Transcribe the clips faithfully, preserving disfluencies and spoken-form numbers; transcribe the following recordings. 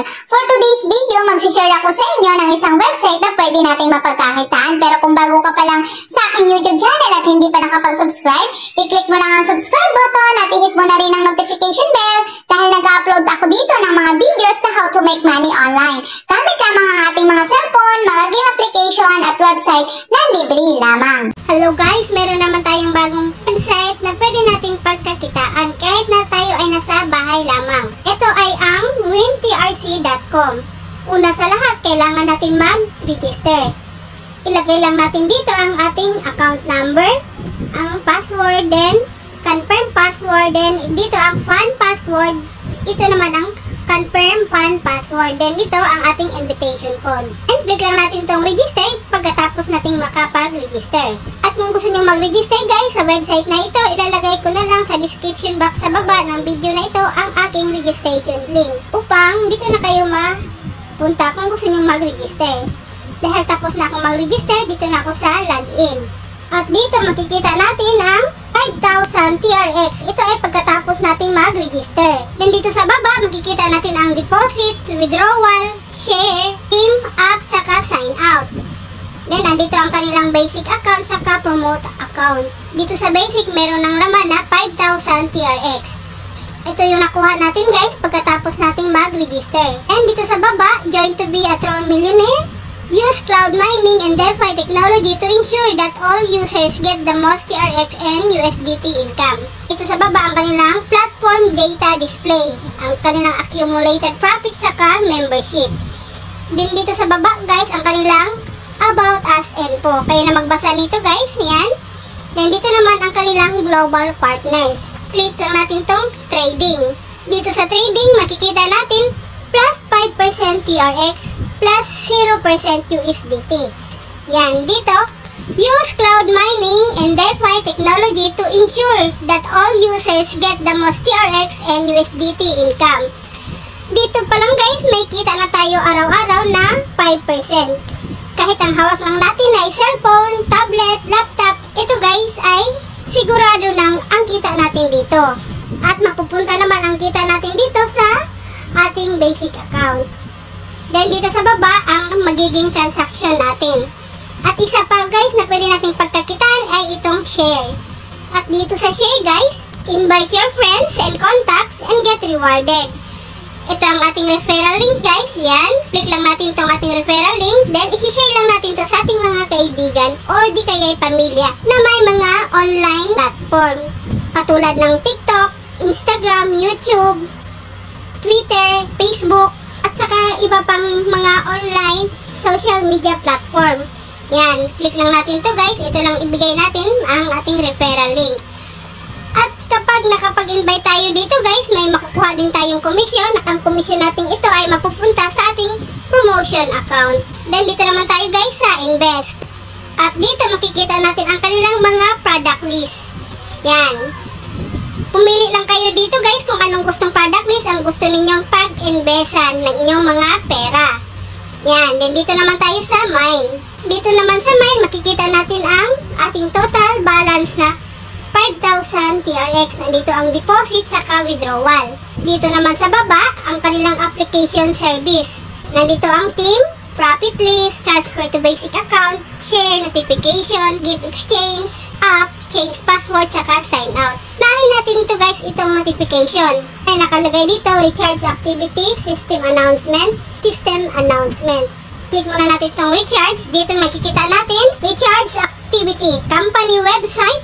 For today's video, magsishare ako sa inyo ng isang website na pwede natin mapagkakitaan. Pero kung bago ka pa lang sa aking YouTube channel at hindi pa nakapag-subscribe, i-click mo lang ang subscribe button at i-hit mo na rin ang notification bell dahil nag-upload ako dito ng mga videos na how to make money online. Gamit lamang ang ating mga cellphone, mga game application at website na libre lamang. Hello guys, meron naman tayong bagong website na pwede nating pagkakitaan kahit na tayo ay nasa bahay lamang. Ito ay ang win t r c dot com. Una sa lahat, kailangan natin mag-register. Ilagay lang natin dito ang ating account number, ang password, then confirm password, then dito ang fun password. Ito naman ang confirm fun password, then dito ang ating invitation code. And click lang natin itong register pagkatapos nating makapag-register. At kung gusto nyo mag-register guys sa website na ito, ilalagay ko na lang sa description box sa baba ng video na ito ang aking registration link upang dito na kayo mapunta kung gusto nyo mag-register. Dahil tapos na akong mag-register, dito na ako sa login. At dito makikita natin ang five thousand T R X. Ito ay pagkatapos nating mag-register. Then dito sa baba, makikita natin ang deposit, withdrawal, share, team up, saka sign out. Then nandito ang kanilang basic account, saka promote account. Dito sa basic, meron ng laman na five thousand T R X. Ito yung nakuha natin guys pagkatapos nating mag-register. And dito sa baba, join to be a Tron Millionaire. Use cloud mining and DeFi technology to ensure that all users get the most T R X and U S D T income. Ito sa baba ang kanilang platform data display, ang kanilang accumulated profit saka membership. Din dito sa baba guys ang kanilang about us info. Kayo na magbasa nito guys, yan. Then dito naman ang kanilang global partners. Click lang natin tong trading. Dito sa trading makikita natin plus five percent T R X plus zero percent U S D T. Yan, dito, use cloud mining and DeFi technology to ensure that all users get the most T R X and U S D T income. Dito pa lang guys, may kita na tayo araw-araw na five percent. Kahit ang hawak lang natin ay cellphone, tablet, laptop, ito guys ay sigurado nang ang kita natin dito. At mapupunta naman ang kita natin dito sa ating basic account. Then dito sa baba ang magiging transaction natin. At isa pa guys na pwede nating pagkakitaan ay itong share. At dito sa share guys, invite your friends and contacts and get rewarded. Ito ang ating referral link guys, yan. Click lang natin itong ating referral link, then isi-share lang natin ito sa ating mga kaibigan or di kaya'y pamilya na may mga online platform. Katulad ng TikTok, Instagram, YouTube, Twitter, Facebook, at saka iba pang mga online social media platform. Yan, click lang natin to guys. Ito lang ibigay natin ang ating referral link. At kapag nakapag-invite tayo dito guys, may makukuha din tayong commission. At ang commission natin ito ay mapupunta sa ating promotion account. Then dito naman tayo guys sa invest. At dito makikita natin ang kanilang mga product list. Yan. Pumili lang kayo dito guys kung anong gustong product list ang gusto ninyong pag-investan ng inyong mga pera. Yan, then dito naman tayo sa mine. Dito naman sa mine, makikita natin ang ating total balance na five thousand T R X. Nandito ang deposit saka withdrawal. Dito naman sa baba, ang kanilang application service. Nandito ang team, profit list, transfer to basic account, share, notification, gift exchange, app, change password, saka sign out. Nahin natin ito guys, itong notification. Ay nakalagay dito, recharge activity, system announcement, system announcement. Click muna natin itong recharge. Dito makikita natin, recharge activity, company website.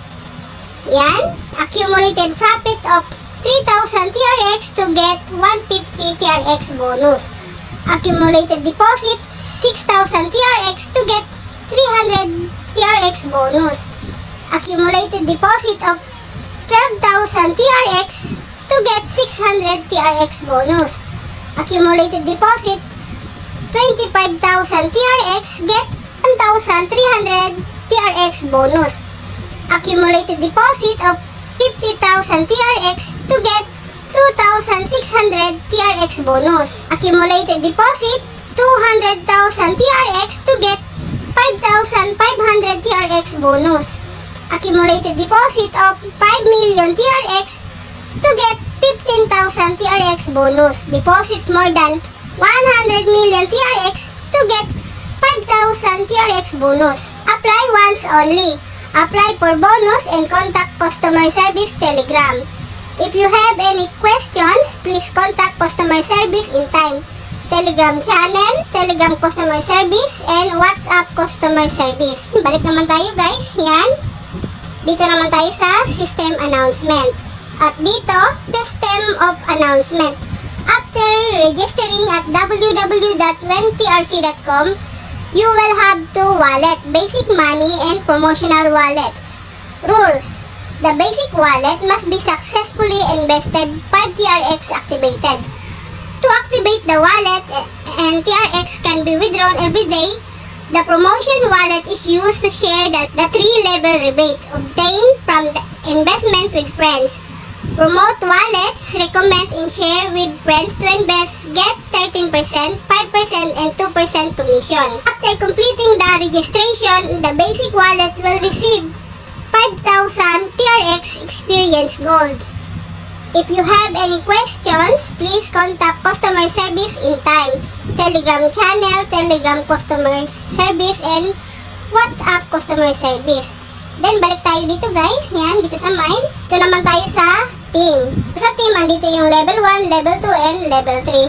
Yan, accumulated profit of three thousand T R X to get one hundred fifty T R X bonus. Accumulated deposit, six thousand T R X to get three hundred T R X bonus. Accumulated deposit of twelve thousand T R X to get six hundred T R X bonus. Accumulated deposit twenty-five thousand T R X get one thousand three hundred T R X bonus. Accumulated deposit of fifty thousand T R X to get two thousand six hundred T R X bonus. Accumulated deposit two hundred thousand T R X to get five thousand five hundred T R X bonus. Accumulated deposit of five million T R X to get fifteen thousand T R X bonus. Deposit more than one hundred million T R X to get five thousand T R X bonus. Apply once only. Apply for bonus and contact customer service Telegram. If you have any questions, please contact customer service in time. Telegram channel, Telegram customer service, and WhatsApp customer service. Balik naman tayo guys. Yan. Dito naman tayo sa system announcement. At dito, system of announcement. After registering at w w w dot w n t r c dot com, you will have two wallet, basic money and promotional wallets. Rules: the basic wallet must be successfully invested five T R X activated. To activate the wallet and T R X can be withdrawn every day, the promotion wallet is used to share the, the three-level rebate obtained from the investment with friends. Promote wallets recommend and share with friends to invest, get thirteen percent, five percent, and two percent commission. After completing the registration, the basic wallet will receive five thousand T R X Experience Gold. If you have any questions, please contact customer service in time. Telegram channel, Telegram customer service, and WhatsApp customer service. Then, balik tayo dito guys. Yan, dito sa mine. Ito naman tayo sa team. Sa team, andito yung level one, level two, and level three.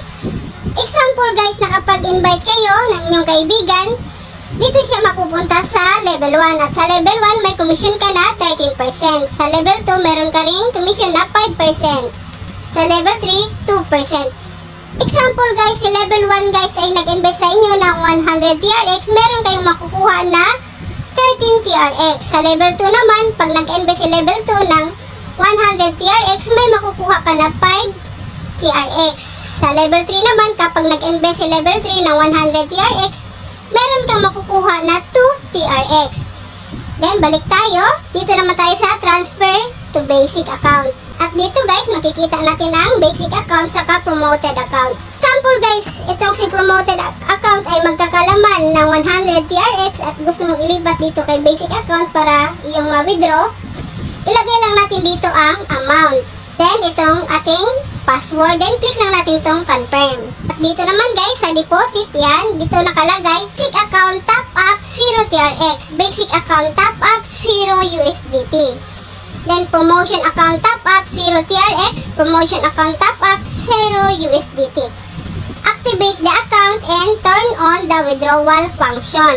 Example guys, nakapag-invite kayo ng inyong kaibigan, dito siya mapupunta sa level one. At sa level one, may commission ka na thirteen percent. Sa level two, meron ka rin commission na five percent. Sa level three, two percent. Example guys, si level one guys ay nag-invest sa inyo ng one hundred T R X, meron kayong makukuha na thirteen T R X. Sa level two naman, pag nag-invest si level two ng one hundred T R X, may makukuha ka na five T R X. Sa level three naman, kapag nag-invest si level three ng one hundred T R X, meron kang makukuha na two T R X. Then, balik tayo. Dito naman tayo sa transfer to basic account. At dito guys, makikita natin ang basic account saka promoted account. Example guys, itong si promoted account ay magkakalaman ng one hundred T R X at gusto mong ilipat dito kay basic account para yung ma-withdraw. Ilagay lang natin dito ang amount. Then, itong ating password. Then, click lang natin itong confirm. At dito naman guys, sa deposit yan, dito nakalagay, basic account top up zero T R X. Basic account top up zero U S D T. Then, promotion account top up zero T R X. Promotion account top up zero U S D T. Activate the account and turn on the withdrawal function.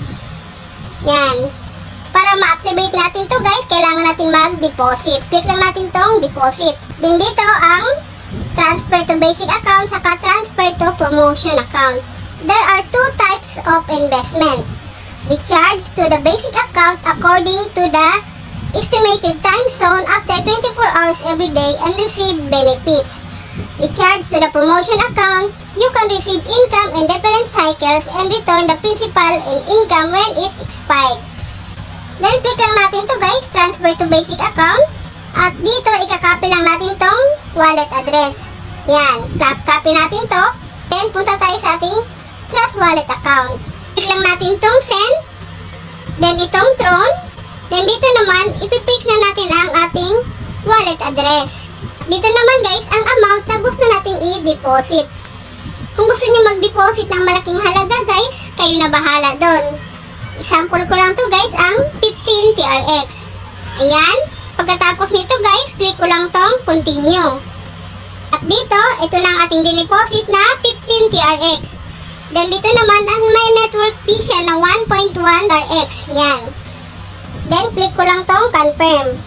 Yan. Para ma-activate natin to guys, kailangan natin mag-deposit. Click lang natin tong deposit. Then dito ang transfer to basic account saka transfer to promotion account. There are two types of investment. Recharge to the basic account according to the estimated time zone after twenty-four hours every day and receive benefits. Recharge to the promotion account, you can receive income in different cycles and return the principal and income when it expired. Then, click lang natin to guys, transfer to basic account. At dito, ikakopy lang natin tong wallet address. Yan, copy natin to. Then, punta tayo sa ating Trust Wallet account. Click lang natin tong send. Then, itong Tron. Then, dito naman, ipipaste na natin ang ating wallet address. Dito naman guys, ang amount na gusto natin i-deposit. Kung gusto nyo mag-deposit ng malaking halaga guys, kayo na bahala doon. Example ko lang to guys, ang fifteen T R X. Ayan. Pagkatapos nito guys, click ko lang tong continue. At dito, ito lang ating dineposit na fifteen T R X. Then dito naman, ang may network fee siya na one point one T R X. Yan. Then click ko lang tong confirm.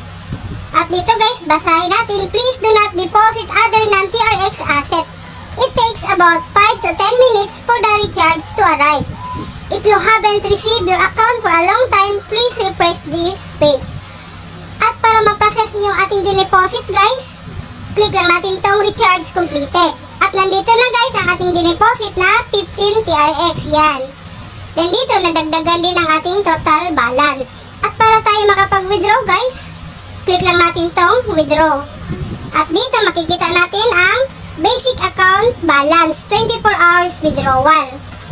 At dito guys, basahin natin, please do not deposit other non-T R X asset. It takes about five to ten minutes for the recharge to arrive. If you haven't received your account for a long time, please refresh this page. At para ma-process nyo yung ating dineposit guys, click lang natin tong recharge completed. At nandito na guys ang ating dineposit na fifteen T R X. Yan. Then dito, nadagdagan din ang ating total balance. At para tayo makapag-withdraw guys, click lang natin tong withdraw. At dito makikita natin ang basic account balance, twenty-four hours withdrawal.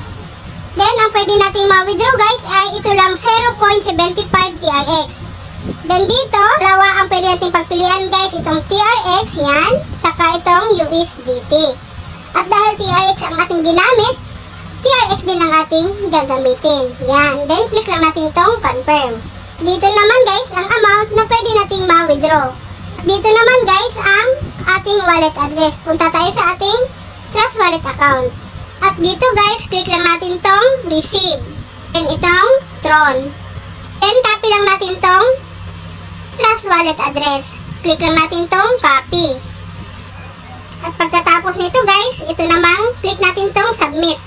Then ang pwede nating ma-withdraw guys ay ito lang zero point seven five T R X. Then dito, dalawa ang pwede nating pagpilian guys, itong T R X yan, saka itong U S D T. At dahil T R X ang ating ginamit, T R X din ang ating gagamitin. Yan. Then, click lang natin tong confirm. Dito naman guys, ang amount na pwede nating ma-withdraw. Dito naman guys, ang ating wallet address. Punta tayo sa ating Trust Wallet account. At dito guys, click lang natin tong receive. Then itong Tron. Then copy lang natin tong Trust Wallet address. Click lang natin tong copy. At pagkatapos nito guys, ito namang click natin tong submit.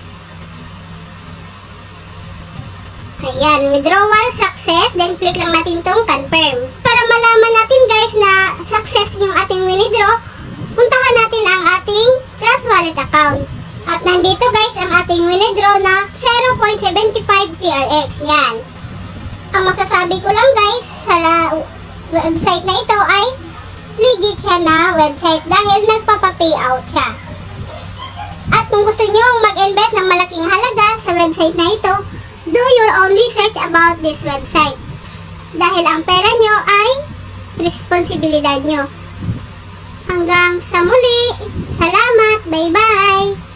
Ayan, withdrawal success. Then click lang natin tong confirm. Para malaman natin guys na success yung ating withdraw, puntahan natin ang ating Trust Wallet account. At nandito guys ang ating withdraw na zero point seven five T R X. Yan. Ang masasabi ko lang guys sa website na ito ay legit siya na website dahil nagpapa-payout siya. At kung gusto nyo mag-invest ng malaking halaga sa website na ito, do your own research about this website. Dahil ang pera nyo ay responsibilidad nyo. Hanggang sa muli. Salamat. Bye-bye.